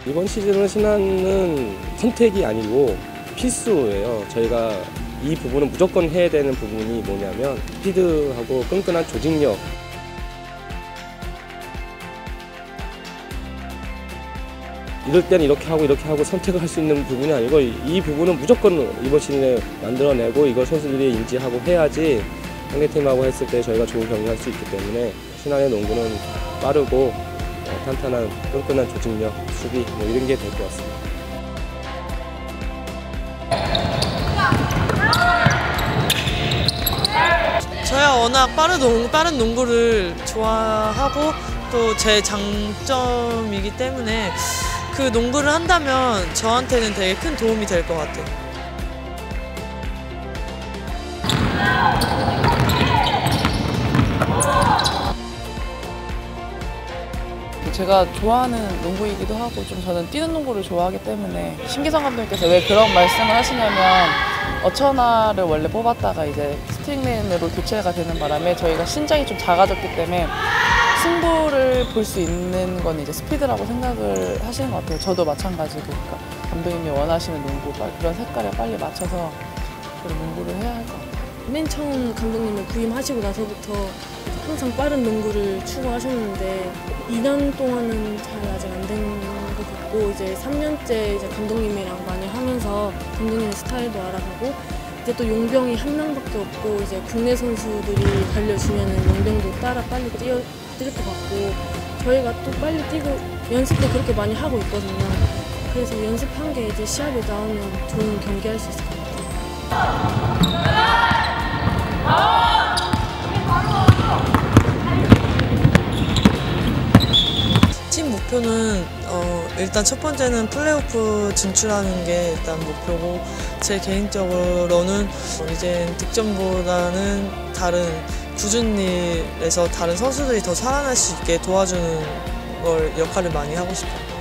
이번 시즌은 신한은 선택이 아니고 필수예요. 저희가 이 부분은 무조건 해야 되는 부분이 뭐냐면 스피드하고 끈끈한 조직력. 이럴 때는 이렇게 하고 선택을 할 수 있는 부분이 아니고 이 부분은 무조건 이번 시즌에 만들어내고 이걸 선수들이 인지하고 해야지 상대팀하고 했을 때 저희가 좋은 경기를 할 수 있기 때문에 신한의 농구는 빠르고 탄탄한 끈끈한 조직력, 수비 뭐 이런 게 될 것 같습니다. 저야 워낙 빠른 농구를 좋아하고 또 제 장점이기 때문에 그 농구를 한다면 저한테는 되게 큰 도움이 될 것 같아요. 제가 좋아하는 농구이기도 하고 좀 저는 뛰는 농구를 좋아하기 때문에 신기성 감독님께서 왜 그런 말씀을 하시냐면 어천하를 원래 뽑았다가 이제 스틱맨으로 교체가 되는 바람에 저희가 신장이 좀 작아졌기 때문에 승부를 볼 수 있는 건 이제 스피드라고 생각을 하시는 것 같아요. 저도 마찬가지고 그러니까 감독님이 원하시는 농구 그런 색깔에 빨리 맞춰서 그런 농구를 해야 할 것 같아요. 맨 처음 감독님을 부임하시고 나서부터 항상 빠른 농구를 추구하셨는데 2년 동안은 잘 아직 안 된 것 같고 이제 3년째 이제 감독님이랑 많이 하면서 감독님의 스타일도 알아가고 이제 또 용병이 한 명밖에 없고 이제 국내 선수들이 달려주면은 용병도 따라 빨리 뛸 것 같고 저희가 또 빨리 뛰고 연습도 그렇게 많이 하고 있거든요. 그래서 연습한 게 이제 시합에 나오면 좋은 경기할 수 있을 것 같아요. 팀 목표는 일단 첫 번째는 플레이오프 진출하는 게 일단 목표고 제 개인적으로는 이제 득점보다는 다른 굳은 일에서 다른 선수들이 더 살아날 수 있게 도와주는 걸 역할을 많이 하고 싶어요.